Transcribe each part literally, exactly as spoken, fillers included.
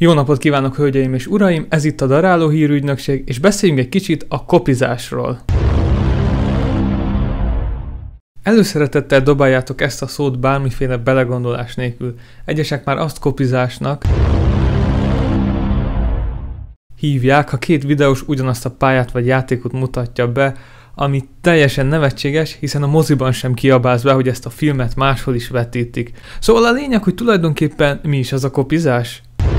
Jó napot kívánok, hölgyeim és uraim! Ez itt a Daráló Hírügynökség, és beszéljünk egy kicsit a kopizásról. Előszeretettel dobáljátok ezt a szót bármiféle belegondolás nélkül. Egyesek már azt kopizásnak hívják, ha két videós ugyanazt a pályát vagy játékot mutatja be, ami teljesen nevetséges, hiszen a moziban sem kiabálsz be, hogy ezt a filmet máshol is vetítik. Szóval a lényeg, hogy tulajdonképpen mi is az a kopizás?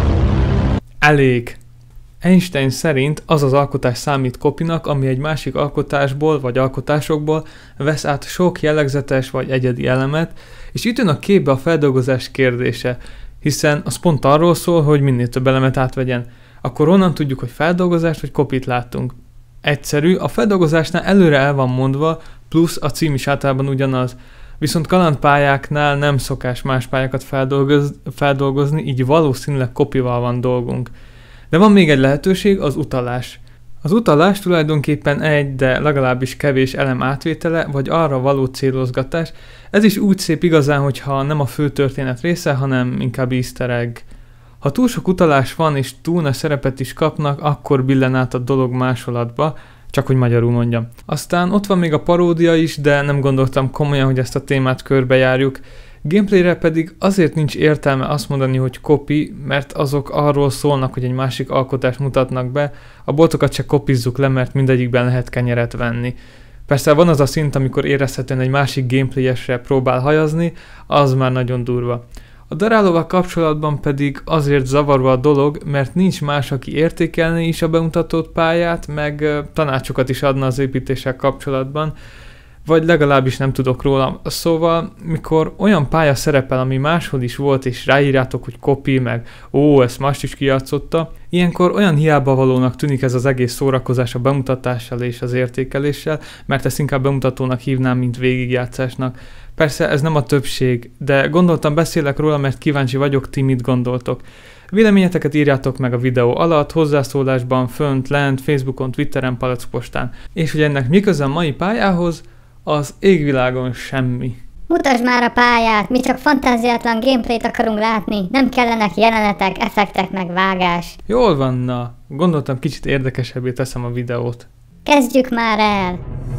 Elég. Einstein szerint az az alkotás számít kopinak, ami egy másik alkotásból vagy alkotásokból vesz át sok jellegzetes vagy egyedi elemet, és itt jön a képbe a feldolgozás kérdése, hiszen az pont arról szól, hogy minél több elemet átvegyen. Akkor onnan tudjuk, hogy feldolgozást vagy kopit láttunk. Egyszerű, a feldolgozásnál előre el van mondva, plusz a cím is általában ugyanaz. Viszont kalandpályáknál nem szokás más pályákat feldolgoz, feldolgozni, így valószínűleg kopival van dolgunk. De van még egy lehetőség, az utalás. Az utalás tulajdonképpen egy, de legalábbis kevés elem átvétele, vagy arra való célozgatás. Ez is úgy szép igazán, hogyha nem a fő történet része, hanem inkább easter egg. Ha túl sok utalás van és túl nagy szerepet is kapnak, akkor billen át a dolog másolatba, csak hogy magyarul mondjam. Aztán ott van még a paródia is, de nem gondoltam komolyan, hogy ezt a témát körbejárjuk. Gameplayre pedig azért nincs értelme azt mondani, hogy copy, mert azok arról szólnak, hogy egy másik alkotást mutatnak be, a boltokat se kopizzuk le, mert mindegyikben lehet kenyeret venni. Persze van az a szint, amikor érezhetően egy másik gameplayesre próbál hajazni, az már nagyon durva. A darálóval kapcsolatban pedig azért zavarva a dolog, mert nincs más, aki értékelni is a bemutatott pályát, meg tanácsokat is adna az építéssel kapcsolatban, vagy legalábbis nem tudok róla. Szóval, mikor olyan pálya szerepel, ami máshol is volt, és ráírjátok, hogy copy, meg ó, ezt más is kijátszotta, ilyenkor olyan hiába valónak tűnik ez az egész szórakozás a bemutatással és az értékeléssel, mert ezt inkább bemutatónak hívnám, mint végigjátszásnak. Persze ez nem a többség, de gondoltam beszélek róla, mert kíváncsi vagyok, ti mit gondoltok. Véleményeteket írjátok meg a videó alatt, hozzászólásban, fönt, lent, Facebookon, Twitteren, palackpostán. És hogy ennek mi köze a mai pályához, az égvilágon semmi. Mutasd már a pályát, mi csak fantáziátlan gameplayt akarunk látni, nem kellenek jelenetek, effektek meg vágás. Jól van, na, gondoltam kicsit érdekesebbé teszem a videót. Kezdjük már el!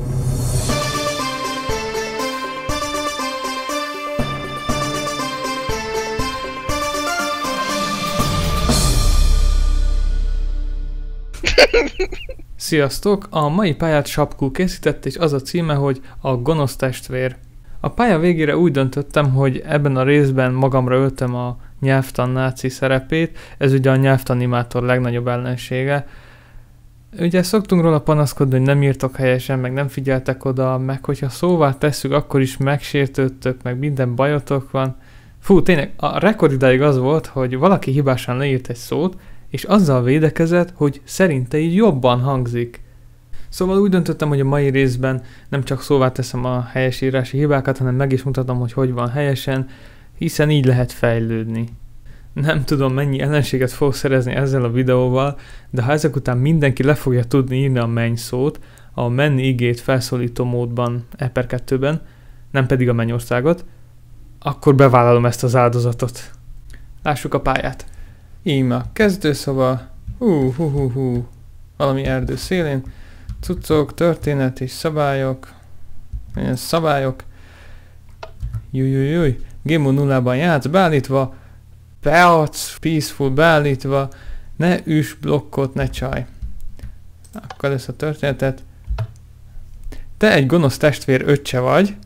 Sziasztok! A mai pályát Sapkó készített, és az a címe, hogy a gonosz testvér. A pálya végére úgy döntöttem, hogy ebben a részben magamra öltem a nyelvtan náci szerepét, ez ugye a nyelvtanimátor legnagyobb ellensége. Ugye szoktunk róla panaszkodni, hogy nem írtok helyesen, meg nem figyeltek oda, meg hogyha szóvá tesszük, akkor is megsértődtök, meg minden bajotok van. Fú, tényleg, a rekord idáig az volt, hogy valaki hibásan leírt egy szót, és azzal védekezett, hogy szerinte így jobban hangzik. Szóval úgy döntöttem, hogy a mai részben nem csak szóvá teszem a helyesírási hibákat, hanem meg is mutatom, hogy hogy van helyesen, hiszen így lehet fejlődni. Nem tudom, mennyi ellenséget fogok szerezni ezzel a videóval, de ha ezek után mindenki le fogja tudni írni a menny szót, a menni igét felszólító módban, E per kettőben, nem pedig a mennyországot, akkor bevállalom ezt az áldozatot. Lássuk a pályát. Íme a kezdőszoba, hú, hú, hú, hú, valami erdő szélén, cuccok, történet és szabályok, milyen szabályok, jújjújjúj, Game nullában játsz, beállítva, peac, peaceful, beállítva, ne üss blokkot, ne csaj. Akkor ezt a történetet. Te egy gonosz testvér öccse vagy.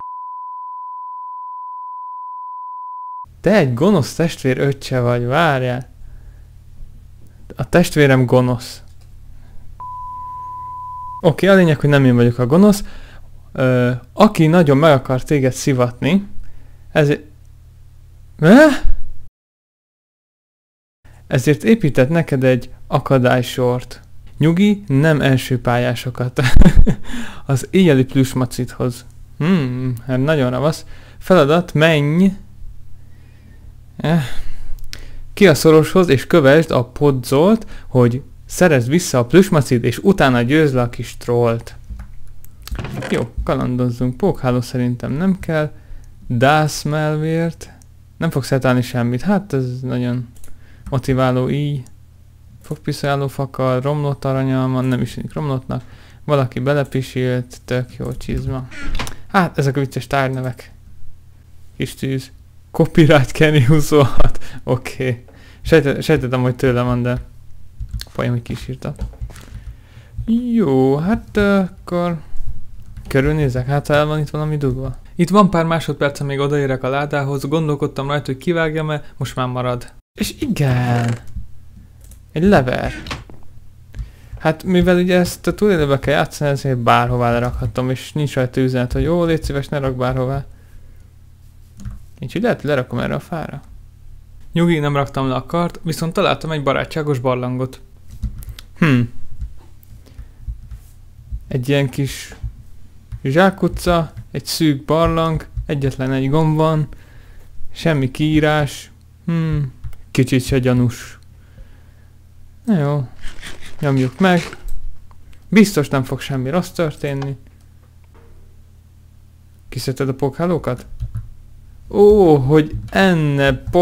Te egy gonosz testvér öccse vagy, várjál. A testvérem gonosz. Oké, okay, a lényeg, hogy nem én vagyok a gonosz. Ö, aki nagyon meg akar téged szivatni, ezért... Eh? Ezért épített neked egy akadálysort. Nyugi, nem első pályásokat. Az éjjeli plüsmacithoz. Hmm, hát nagyon ravasz. Feladat, menj. Eh. Ki a szoroshoz, és kövesd a podzolt, hogy szerezd vissza a plüsmacit, és utána győzd le a kis trollt. Jó, kalandozzunk. Pókháló szerintem nem kell. Dász melvért. Nem fogsz eltalálni semmit. Hát ez nagyon Motiváló íj. Fogpiszoláló fakar, romlott aranyalma, nem is tűnik romlottnak. Valaki belepisilt, tök jó csizma. Hát, ezek a vicces tárnevek. Kis tűz. Copyright Kenny huszonhat. Oké. Okay. Sejtet, sejtettem, hogy tőle van, de folyam, hogy kísírta. Jó, hát uh, akkor körülnézek, hát ha el van itt valami dugva. Itt van pár másodperc, amíg odaérek a ládához, gondolkodtam rajta, hogy kivágjam-e, most már marad. És igen! Egy lever. Hát mivel ugye ezt a túlélőbe kell játszani, ezért bárhová lerakhatom, és nincs rajta üzenet, hogy jó, légy szíves, ne rak bárhová. Így, hogy lehet, hogy lerakom erre a fára. Nyugi, nem raktam le a kart, viszont találtam egy barátságos barlangot. Hm. Egy ilyen kis zsákutca, egy szűk barlang, egyetlen egy gomb van, semmi kiírás, hm. Kicsit se gyanús. Na jó, nyomjuk meg. Biztos nem fog semmi rossz történni. Kiszedted a pókhálókat? Ó, hogy enne po...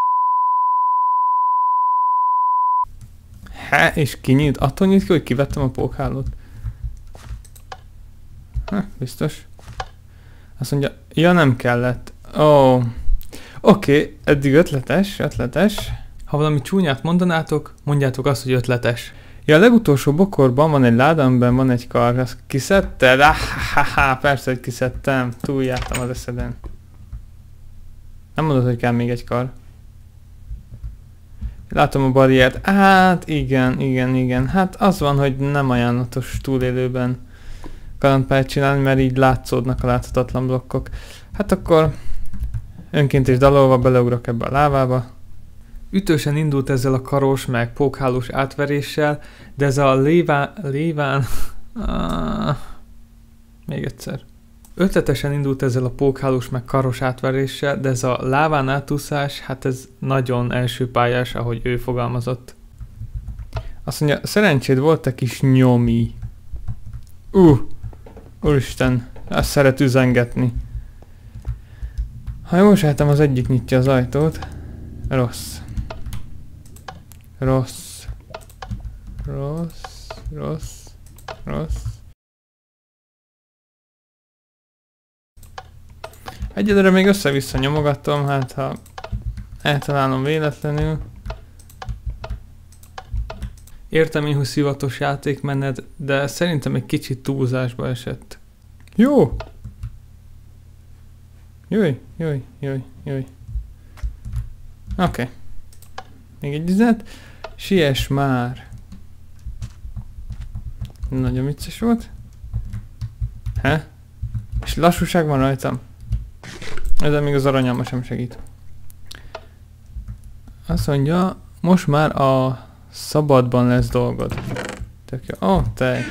Há, és kinyit? Attól nyit ki, hogy kivettem a pókhálót. Ha, biztos. Azt mondja, ja nem kellett. Ó. Oké, okay, eddig ötletes, ötletes. Ha valami csúnyát mondanátok, mondjátok azt, hogy ötletes. Ja, a legutolsó bokorban van egy láda, amiben van egy kar. Azt kiszedted? Ah, ha, ha, persze, hogy kiszedtem. Túljártam az eszeden. Nem mondod, hogy kell még egy kar. Látom a barriert. Hát, igen, igen, igen. Hát az van, hogy nem ajánlatos túlélőben kalandpályát csinálni, mert így látszódnak a láthatatlan blokkok. Hát akkor önként és dalolva beleugrok ebbe a lávába. Ütősen indult ezzel a karos meg pókhálós átveréssel, de ez a léván... léván... ah, még egyszer. Ötletesen indult ezzel a pókhálós meg karos átveréssel, de ez a láván átúszás, hát ez nagyon első pályás, ahogy ő fogalmazott. Azt mondja, szerencséd volt egy kis nyomi. Uh, úristen, azt szeret üzengetni. Ha jól sejtem, az egyik nyitja az ajtót. Rossz. Rossz. Rossz. Rossz. Rossz. Egyelőre még össze-vissza nyomogatom, hát ha eltalálom véletlenül. Értem én, hogy szivatos játékmenet, de szerintem egy kicsit túlzásba esett. Jó! Jöjj, jöjj, jöjj, jöjj. Oké. Okay. Még egy üzenet. Siess már! Nagyon vicces volt. He? És lassúság van rajtam. Ezzel még az aranyalma sem segít. Azt mondja, most már a szabadban lesz dolgod. Tök jó. Ó, oh, tej.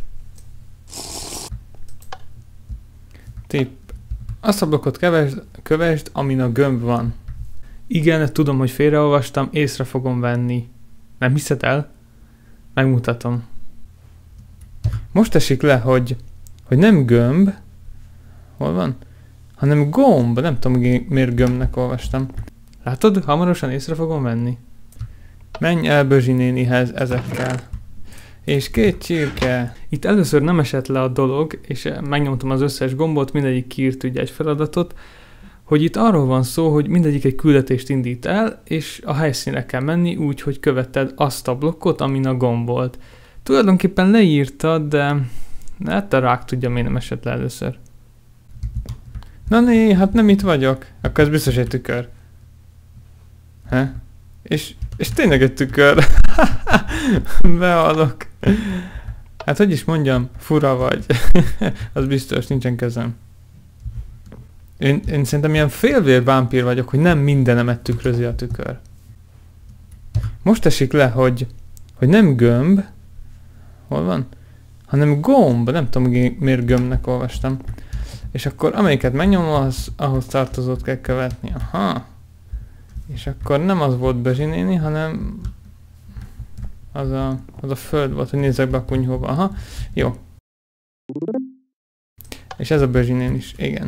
Tipp. Azt a blokkot kövesd, kövesd, amin a gömb van. Igen, tudom, hogy félreolvastam, észre fogom venni. Nem hiszed el? Megmutatom. Most esik le, hogy, hogy nem gömb. Hol van? Hanem gomb. Nem tudom, miért gömbnek olvastam. Látod? Hamarosan észre fogom venni. Menj el Bözsi nénihez ezekkel. És két csirke. Itt először nem esett le a dolog, és megnyomtam az összes gombot, mindegyik kiírt ugye egy feladatot, hogy itt arról van szó, hogy mindegyik egy küldetést indít el, és a helyszínre kell menni úgy, hogy követted azt a blokkot, amin a gomb volt. Tulajdonképpen leírtad, de hát a rák tudja, miért nem esett le először. Na né, hát nem itt vagyok. Akkor ez biztos egy tükör. He? És, és tényleg egy tükör. Behalok. Hát hogy is mondjam, fura vagy. Az biztos, nincsen kezem. Én, én szerintem ilyen félvér vámpír vagyok, hogy nem mindenemet tükrözi a tükör. Most esik le, hogy, hogy nem gömb. Hol van? Hanem gomb. Nem tudom, miért gömbnek olvastam. És akkor amelyiket megnyomom, az, ahhoz tartozót kell követni. Aha. És akkor nem az volt Bözsi néni, hanem az a, az a föld volt, hogy nézzek be a kunyhóba. Aha. Jó. És ez a Bözsi néni is. Igen.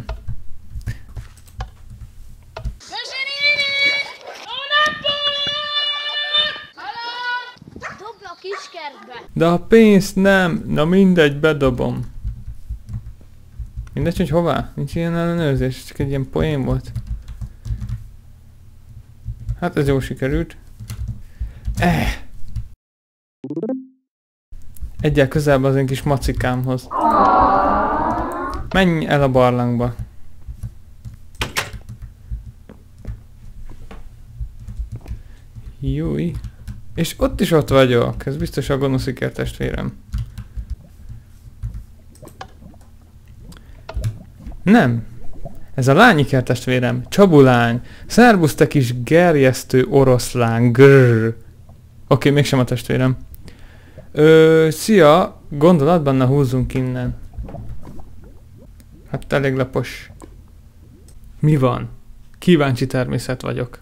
kiskertbe. De a pénzt nem. Na mindegy, bedobom. Mindegy, hogy hová? Nincs ilyen ellenőrzés, csak egy ilyen poén volt. Hát ez jól sikerült. Eh. Egyel közelebb az én kis macikámhoz. Menj el a barlangba. Júj. És ott is ott vagyok. Ez biztos a gonosz ikertestvérem. Nem. Ez a lány ikertestvérem. Csabulány. Szerbusz te kis gerjesztő oroszlán. Grrr. Oké, mégsem a testvérem. Ö, szia. Gondolatban, na húzzunk innen. Hát elég lapos. Mi van? Kíváncsi természet vagyok.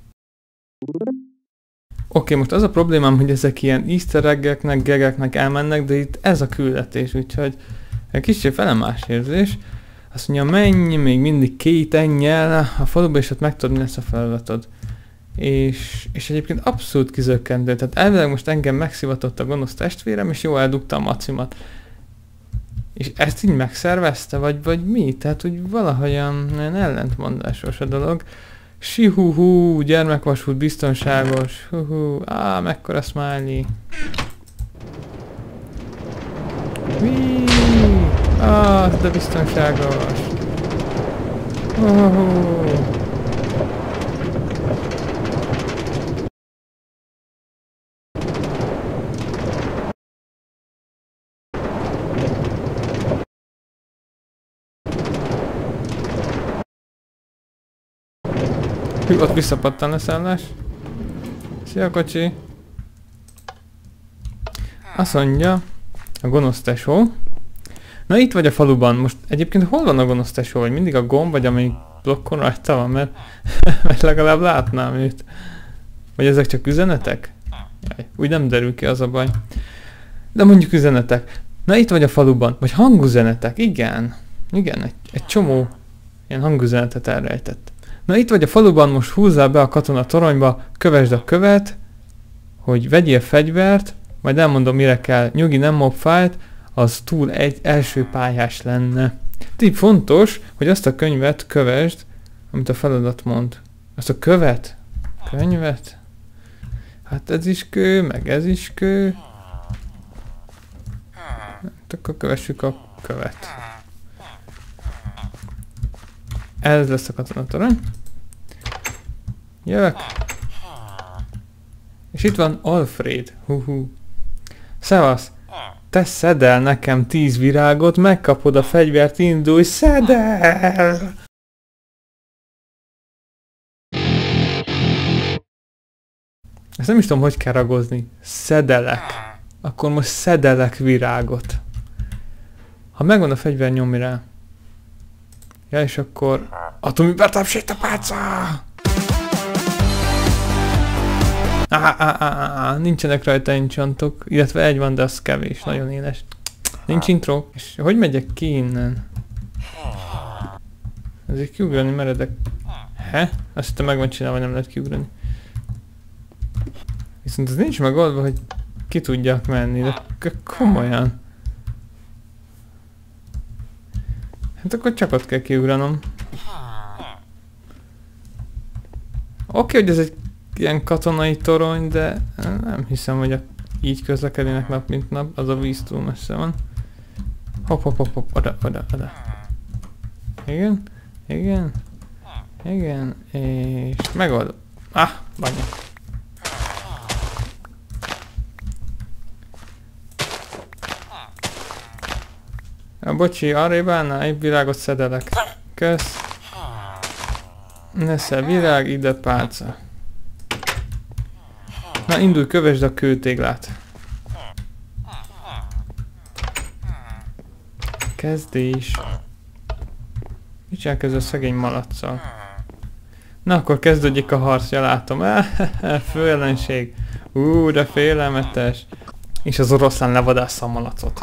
Oké, most az a problémám, hogy ezek ilyen easter egg-eknek, gegeknek elmennek, de itt ez a küldetés, úgyhogy egy kicsit felemás érzés. Azt mondja, menj még mindig két ennyel a faluba, és ott megtudod, mi lesz a feladatod. És, és egyébként abszolút kizökkentő, tehát elvileg most engem megszivatott a gonosz testvérem, és jól eldugta a macimat. És ezt így megszervezte, vagy, vagy mi? Tehát, hogy valahogyan ellentmondásos a dolog. Sihuhu, gyermekvasút, biztonságos, huhu, á, mekkora smiley. Whee, á, de biztonságos. Huhu. Hű, ott visszapattan leszállás. Szia, kocsi! Azt mondja, a gonosz tesó. Na itt vagy a faluban. Most egyébként hol van a gonosz tesó? Vagy mindig a gomb, vagy amelyik blokkon rajta van, mert, mert legalább látnám őt. Vagy ezek csak üzenetek? Jaj, úgy nem derül ki, az a baj. De mondjuk üzenetek. Na itt vagy a faluban. Vagy hangüzenetek. Igen. Igen, egy, egy csomó ilyen hangüzenetet elrejtett. Na itt vagy a faluban, most húzzál be a katona toronyba, kövesd a követ, hogy vegyél fegyvert, majd elmondom mire kell, nyugi, nem mobfight, az túl egy első pályás lenne. Így fontos, hogy azt a könyvet kövesd, amit a feladat mond. Azt a követ? Könyvet? Hát ez is kő, meg ez is kő. Hát akkor kövessük a követ. Ez lesz a katonatorony. Jövök. És itt van Alfred. Huhu. Szevasz. Te szedd el nekem tíz virágot, megkapod a fegyvert, indulj, szedd el! Ezt nem is tudom, hogy kell ragozni. Szedelek. Akkor most szedelek virágot. Ha megvan a fegyver, nyomj rá. Ja, és akkor... Atomibertább sétapálca! Á, á, á, á, nincsenek rajta encsontok, illetve egy van, de az kevés, nagyon éles. Nincs intro. És hogy megyek ki innen? Ezért kiugrani meredek. He? Azt hittem meg van csinálva, nem lehet kiugrani. Viszont ez nincs megoldva, hogy ki tudjak menni, de komolyan. Hát akkor csak ott kell kiugranom. Oké, hogy ez egy ilyen katonai torony, de nem hiszem, hogy a, így közlekednének nap mint nap, az a víz túl messze van. Hopp, hopp, hopp, hopp, oda, oda, oda. Igen, igen, igen, és megoldom. Ah, banya. Ja, bocsi, arrébb állnál, egy virágot szedelek. Kösz. Nesze virág, ide pálca. Na indulj, kövesd a kőtéglát. Kezdés. Mit csinál ez a szegény malacccal? Na akkor kezdődjék a harc, ja látom. Főellenség. Ú, de félelmetes. És az oroszlán levadásza a malacot.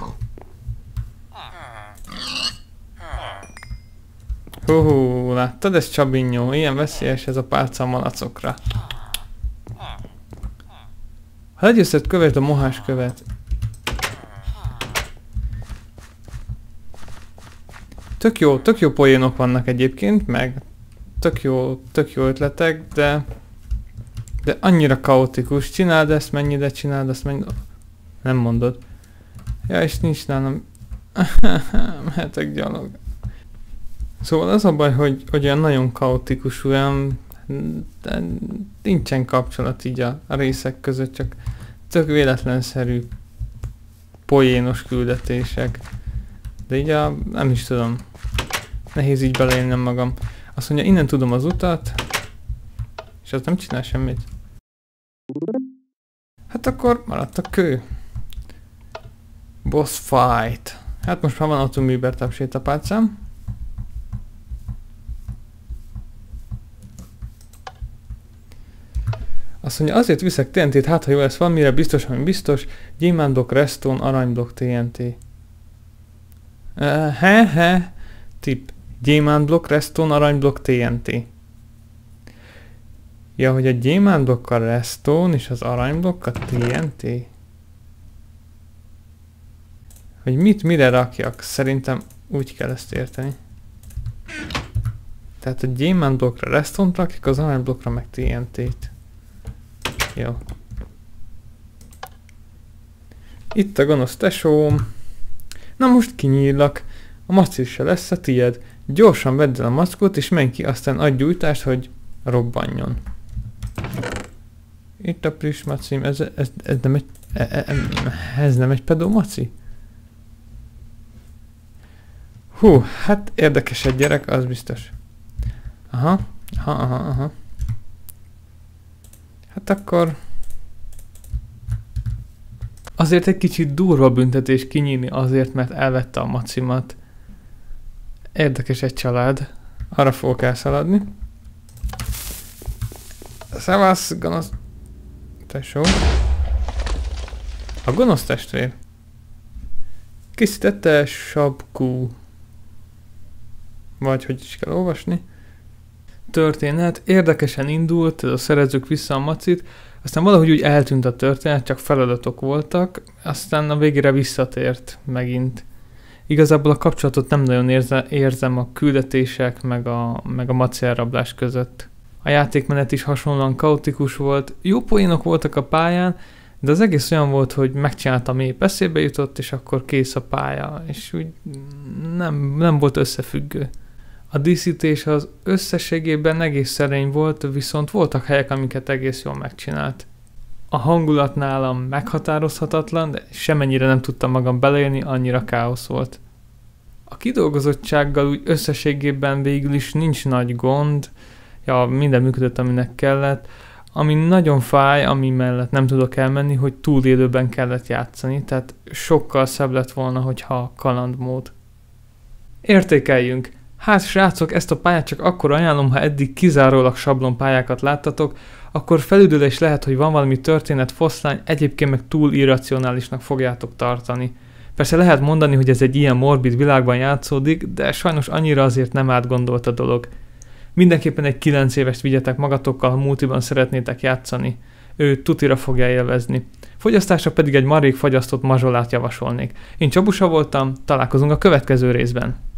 Hú, láttad, ez Csabinyó, ilyen veszélyes ez a pálca a malacokra. Ha legyőzted, kövesd a mohás követ. Tök jó, tök jó poénok vannak egyébként, meg tök jó, tök jó ötletek, de de annyira kaotikus. Csináld ezt, mennyire csináld ezt, mennyire... Nem mondod. Ja, és nincs nálam... Mehetek gyalog. Szóval az a baj, hogy, hogy olyan nagyon kaotikus, olyan... De nincsen kapcsolat így a, a részek között, csak tök véletlenszerű poénos küldetések. De így a... nem is tudom. Nehéz így beleélnem magam. Azt mondja, innen tudom az utat, és az nem csinál semmit. Hát akkor maradt a kő. Boss fight. Hát most már van automűbertább sétapálcám. Azt mondja, azért viszek té en té-t, hát ha jó lesz valamire, biztos, ami biztos. Gyémántblokk, redstone, aranyblokk, té en té. Uh, he, he. Tipp. Gyémántblokk, redstone, aranyblokk, té en té. Ja, hogy a gyémántblokk a redstone és az aranyblokk a té en té. Hogy mit mire rakjak? Szerintem úgy kell ezt érteni. Tehát a gyémántblokkra redstone-t rakjuk, az aranyblokkra meg té en té-t. Jó. Itt a gonosz tesóm. Na most kinyíllak. A maci se lesz a tied. Gyorsan vedd el a mackót és menj ki, aztán adj gyújtást, hogy robbanjon. Itt a plusz macim, ez, ez, ez nem egy... E, e, ez nem egy pedó maci? Hú, hát érdekes egy gyerek, az biztos. Aha, aha, aha, aha. Hát akkor... Azért egy kicsit durva büntetés kinyílni azért, mert elvette a macimat. Érdekes egy család. Arra fogok elszaladni. Szevasz, gonosz... tesó. A gonosz testvér. Készítette Sabkú. Vagy hogy is kell olvasni. Történet. Érdekesen indult, ez a szerezzük vissza a macit. Aztán valahogy úgy eltűnt a történet, csak feladatok voltak. Aztán a végére visszatért megint. Igazából a kapcsolatot nem nagyon érze, érzem a küldetések meg a, meg a maci elrablás között. A játékmenet is hasonlóan kaotikus volt, jó poénok voltak a pályán, de az egész olyan volt, hogy megcsináltam, épp eszébe jutott, és akkor kész a pálya, és úgy nem, nem volt összefüggő. A díszítés az összességében egész szerény volt, viszont voltak helyek, amiket egész jól megcsinált. A hangulat nálam meghatározhatatlan, de semennyire nem tudtam magam beleélni, annyira káosz volt. A kidolgozottsággal úgy összességében végül is nincs nagy gond, ja, minden működött, aminek kellett. Ami nagyon fáj, ami mellett nem tudok elmenni, hogy túlélőben kellett játszani, tehát sokkal szebb lett volna, hogyha kalandmód. Értékeljünk! Hát srácok, ezt a pályát csak akkor ajánlom, ha eddig kizárólag sablon pályákat láttatok, akkor felüdülés lehet, hogy van valami történet foszlány, egyébként meg túl irracionálisnak fogjátok tartani. Persze lehet mondani, hogy ez egy ilyen morbid világban játszódik, de sajnos annyira azért nem átgondolt a dolog. Mindenképpen egy kilenc évest vigyetek magatokkal, ha multiban szeretnétek játszani. Ő tutira fogja élvezni. Fogyasztásra pedig egy marék fagyasztott mazsolát javasolnék. Én Csabusa voltam, találkozunk a következő részben.